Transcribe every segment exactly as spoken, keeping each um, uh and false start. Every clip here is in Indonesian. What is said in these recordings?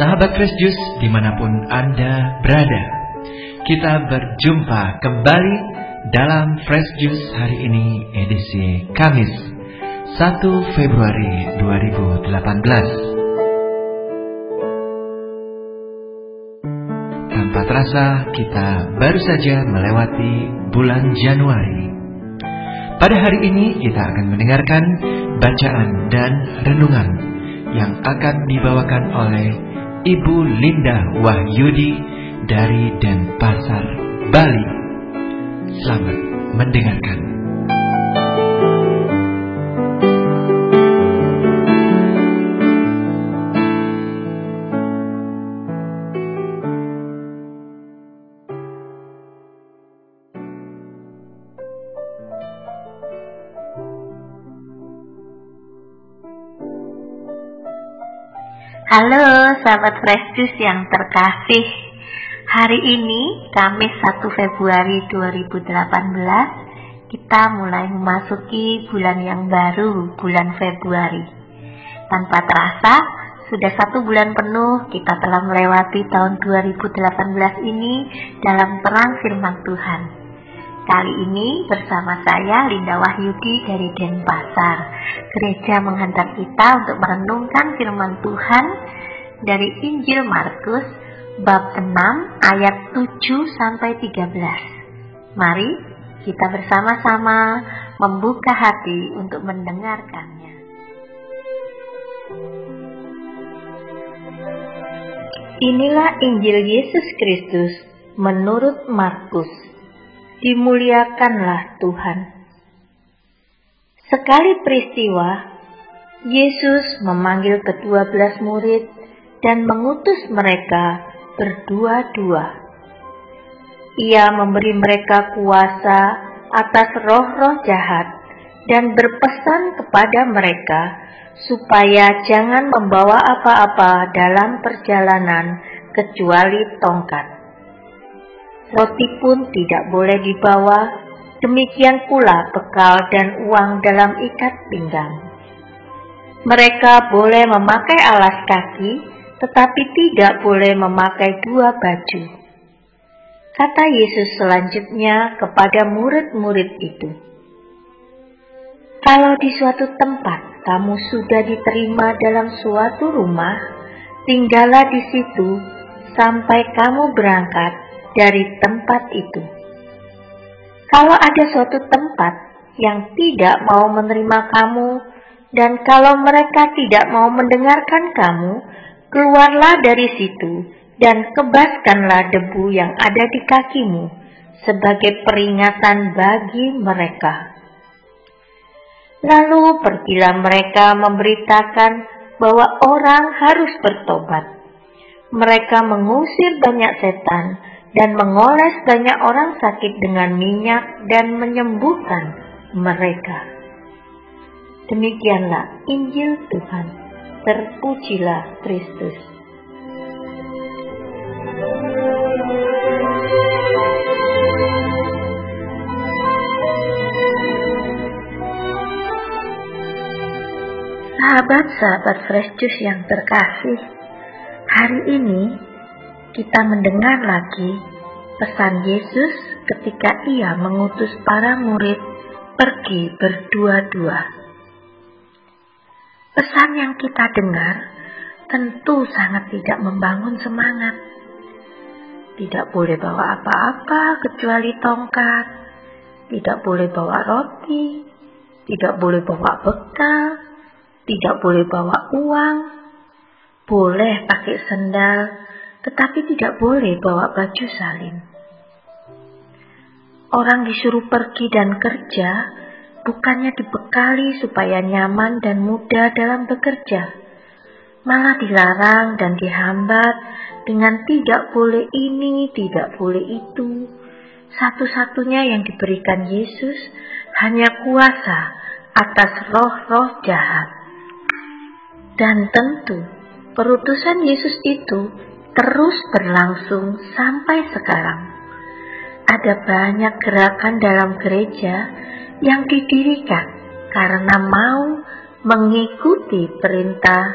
Sahabat Fresh Juice dimanapun Anda berada, kita berjumpa kembali dalam Fresh Juice hari ini edisi Kamis satu Februari dua ribu delapan belas. Tanpa terasa kita baru saja melewati bulan Januari. Pada hari ini kita akan mendengarkan bacaan dan renungan yang akan dibawakan oleh Ibu Linda Wahyudi dari Denpasar, Bali. Selamat mendengarkan. Halo sahabat Fresh Juice yang terkasih. Hari ini Kamis satu Februari dua ribu delapan belas, kita mulai memasuki bulan yang baru, bulan Februari. Tanpa terasa sudah satu bulan penuh kita telah melewati tahun dua ribu delapan belas ini dalam terang firman Tuhan. Kali ini bersama saya Linda Wahyudi dari Denpasar. Gereja menghantar kita untuk merenungkan firman Tuhan dari Injil Markus bab enam ayat tujuh sampai tiga belas. Mari kita bersama-sama membuka hati untuk mendengarkannya. Inilah Injil Yesus Kristus menurut Markus. Dimuliakanlah Tuhan. Sekali peristiwa, Yesus memanggil kedua belas murid dan mengutus mereka berdua-dua. Ia memberi mereka kuasa atas roh-roh jahat dan berpesan kepada mereka supaya jangan membawa apa-apa dalam perjalanan kecuali tongkat. Roti pun tidak boleh dibawa, demikian pula bekal dan uang dalam ikat pinggang. Mereka boleh memakai alas kaki, tetapi tidak boleh memakai dua baju. Kata Yesus selanjutnya kepada murid-murid itu, "Kalau di suatu tempat kamu sudah diterima dalam suatu rumah, tinggallah di situ sampai kamu berangkat dari tempat itu. Kalau ada suatu tempat yang tidak mau menerima kamu, dan kalau mereka tidak mau mendengarkan kamu, keluarlah dari situ dan kebaskanlah debu yang ada di kakimu sebagai peringatan bagi mereka." Lalu pergilah mereka memberitakan bahwa orang harus bertobat. Mereka mengusir banyak setan dan mengoles banyak orang sakit dengan minyak dan menyembuhkan mereka. Demikianlah Injil Tuhan. Terpujilah Kristus. Sahabat-sahabat Fresh Juice yang terkasih, hari ini kita mendengar lagi pesan Yesus ketika ia mengutus para murid pergi berdua-dua. Pesan yang kita dengar tentu sangat tidak membangun semangat. Tidak boleh bawa apa-apa kecuali tongkat, tidak boleh bawa roti, tidak boleh bawa bekal, tidak boleh bawa uang, boleh pakai sendal, tetapi tidak boleh bawa baju salin. Orang disuruh pergi dan kerja, bukannya dibekali supaya nyaman dan mudah dalam bekerja, malah dilarang dan dihambat dengan tidak boleh ini, tidak boleh itu. Satu-satunya yang diberikan Yesus hanya kuasa atas roh-roh jahat. Dan tentu perutusan Yesus itu terus berlangsung sampai sekarang. Ada banyak gerakan dalam gereja yang didirikan karena mau mengikuti perintah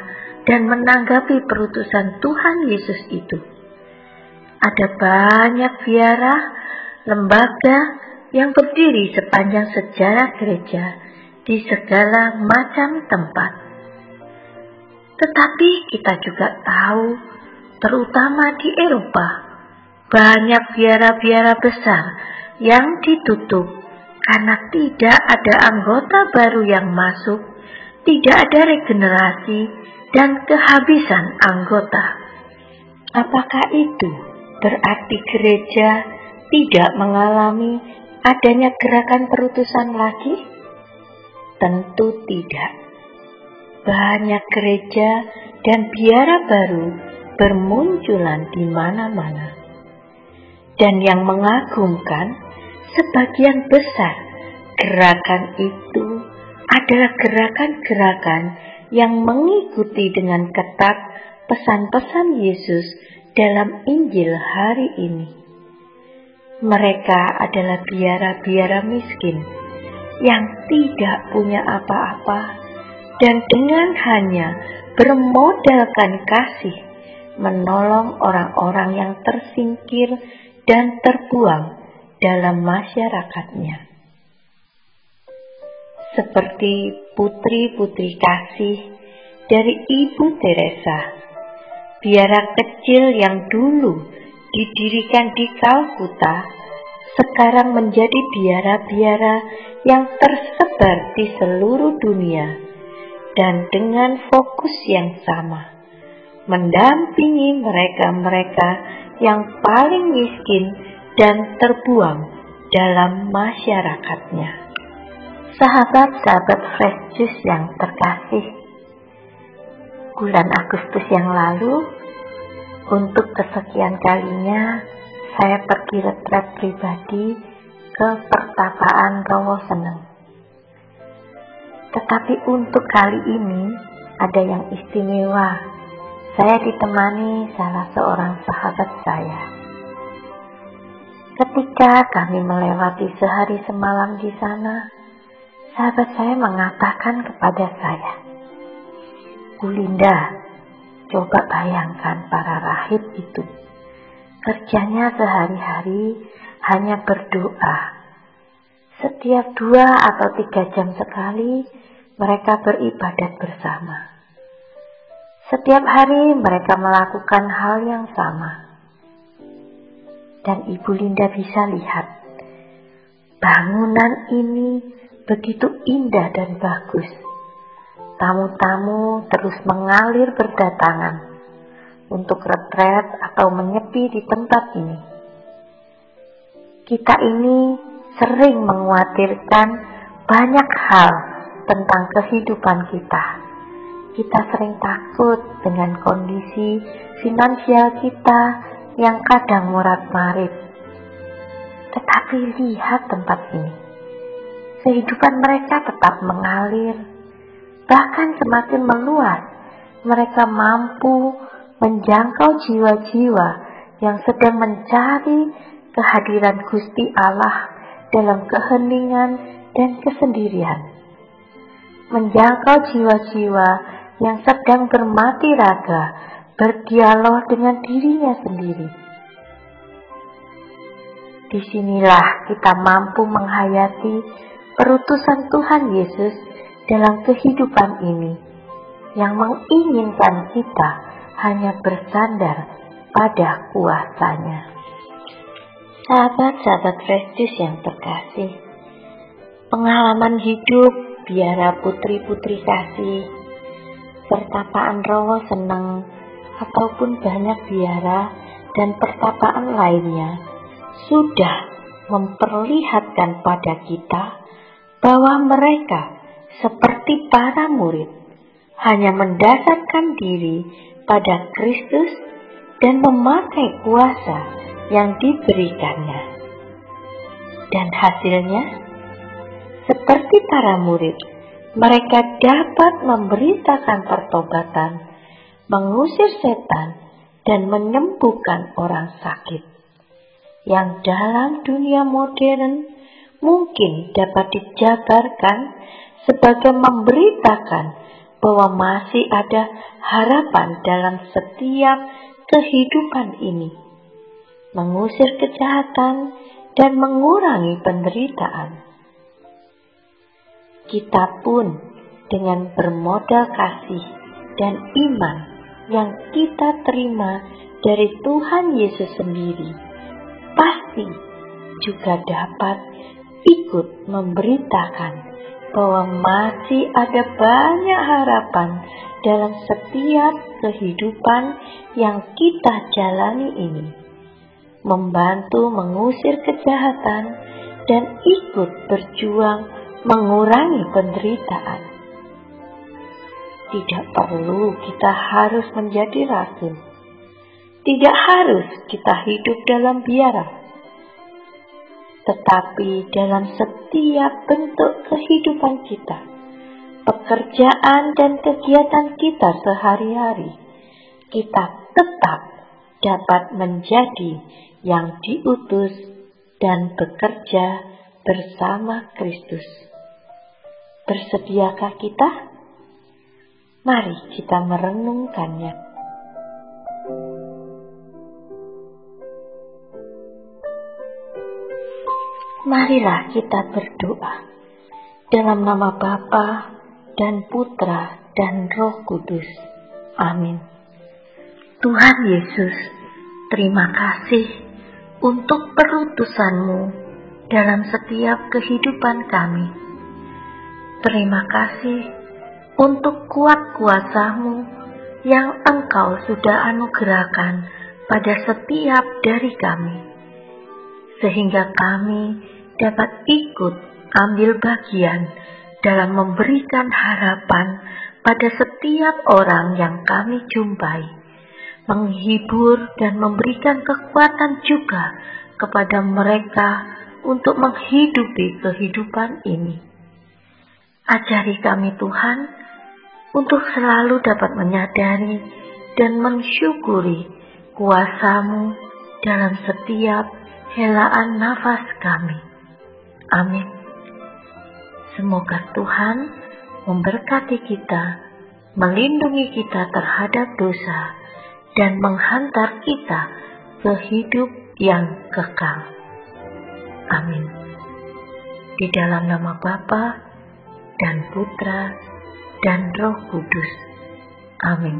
dan menanggapi perutusan Tuhan Yesus itu. Ada banyak biara, lembaga yang berdiri sepanjang sejarah gereja di segala macam tempat. Tetapi kita juga tahu, terutama di Eropa, banyak biara-biara besar yang ditutup karena tidak ada anggota baru yang masuk, tidak ada regenerasi, dan kehabisan anggota. Apakah itu berarti gereja tidak mengalami adanya gerakan perutusan lagi? Tentu tidak. Banyak gereja dan biara baru bermunculan di mana-mana. Dan yang mengagumkan, sebagian besar gerakan itu adalah gerakan-gerakan yang mengikuti dengan ketat pesan-pesan Yesus dalam Injil hari ini. Mereka adalah biara-biara miskin yang tidak punya apa-apa dan dengan hanya bermodalkan kasih menolong orang-orang yang tersingkir dan terbuang dalam masyarakatnya. Seperti putri-putri kasih dari Ibu Teresa, biara kecil yang dulu didirikan di Kalkuta, sekarang menjadi biara-biara yang tersebar di seluruh dunia dan dengan fokus yang sama, mendampingi mereka-mereka yang paling miskin dan terbuang dalam masyarakatnya. Sahabat-sahabat Fresh Juice yang terkasih, bulan Agustus yang lalu, untuk kesekian kalinya saya pergi retret pribadi ke pertapaan Rowo Seneng. Tetapi untuk kali ini ada yang istimewa. Saya ditemani salah seorang sahabat saya. Ketika kami melewati sehari semalam di sana, sahabat saya mengatakan kepada saya, "Bu Linda, coba bayangkan para rahib itu. Kerjanya sehari-hari hanya berdoa. Setiap dua atau tiga jam sekali mereka beribadat bersama. Setiap hari mereka melakukan hal yang sama. Dan Ibu Linda bisa lihat, bangunan ini begitu indah dan bagus. Tamu-tamu terus mengalir berdatangan untuk retret atau menyepi di tempat ini. Kita ini sering mengkhawatirkan banyak hal tentang kehidupan kita. Kita sering takut dengan kondisi finansial kita yang kadang morat-marit. Tetapi lihat tempat ini. Kehidupan mereka tetap mengalir, bahkan semakin meluas. Mereka mampu menjangkau jiwa-jiwa yang sedang mencari kehadiran Gusti Allah dalam keheningan dan kesendirian. Menjangkau jiwa-jiwa yang sedang bermati raga, berdialog dengan dirinya sendiri. Disinilah kita mampu menghayati perutusan Tuhan Yesus dalam kehidupan ini, yang menginginkan kita hanya bersandar pada kuasanya. Sahabat-sahabat Fresh Juice yang terkasih, pengalaman hidup biara putri-putri kasih, pertapaan Rowo Seneng, ataupun banyak biara dan pertapaan lainnya sudah memperlihatkan pada kita bahwa mereka seperti para murid hanya mendasarkan diri pada Kristus dan memakai kuasa yang diberikannya. Dan hasilnya, seperti para murid, mereka dapat memberitakan pertobatan, mengusir setan, dan menyembuhkan orang sakit, yang dalam dunia modern mungkin dapat dijabarkan sebagai memberitakan bahwa masih ada harapan dalam setiap kehidupan ini, mengusir kejahatan dan mengurangi penderitaan. Kita pun dengan bermodal kasih dan iman yang kita terima dari Tuhan Yesus sendiri, pasti juga dapat ikut memberitakan bahwa masih ada banyak harapan dalam setiap kehidupan yang kita jalani ini, membantu mengusir kejahatan dan ikut berjuang mengurangi penderitaan. Tidak perlu kita harus menjadi rasul. Tidak harus kita hidup dalam biara. Tetapi dalam setiap bentuk kehidupan kita, pekerjaan dan kegiatan kita sehari-hari, kita tetap dapat menjadi yang diutus dan bekerja bersama Kristus. Bersediakah kita? Mari kita merenungkannya. Marilah kita berdoa dalam nama Bapa dan Putra dan Roh Kudus. Amin. Tuhan Yesus, terima kasih untuk perutusan-Mu dalam setiap kehidupan kami. Terima kasih untuk kuat kuasa-Mu yang Engkau sudah anugerahkan pada setiap dari kami, sehingga kami dapat ikut ambil bagian dalam memberikan harapan pada setiap orang yang kami jumpai, menghibur dan memberikan kekuatan juga kepada mereka untuk menghidupi kehidupan ini. Ajari kami Tuhan untuk selalu dapat menyadari dan mensyukuri kuasa-Mu dalam setiap helaan nafas kami. Amin. Semoga Tuhan memberkati kita, melindungi kita terhadap dosa, dan menghantar kita ke hidup yang kekal. Amin. Di dalam nama Bapa dan Putra dan Roh Kudus. Amin.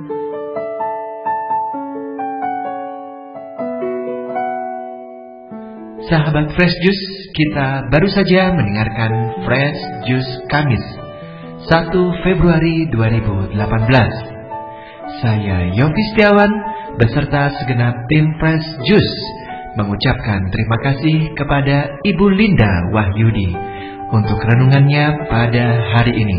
Sahabat Fresh Juice, kita baru saja mendengarkan Fresh Juice Kamis satu Februari dua ribu delapan belas. Saya Yofi Setiawan beserta segenap tim Fresh Juice mengucapkan terima kasih kepada Ibu Linda Wahyudi untuk renungannya pada hari ini.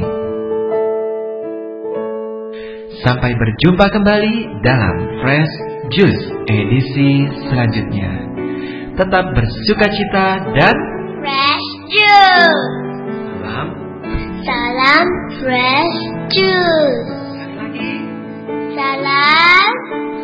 Sampai berjumpa kembali dalam Fresh Juice edisi selanjutnya. Tetap bersukacita dan Fresh Juice. Salam. Salam Fresh Juice. Lagi. Salam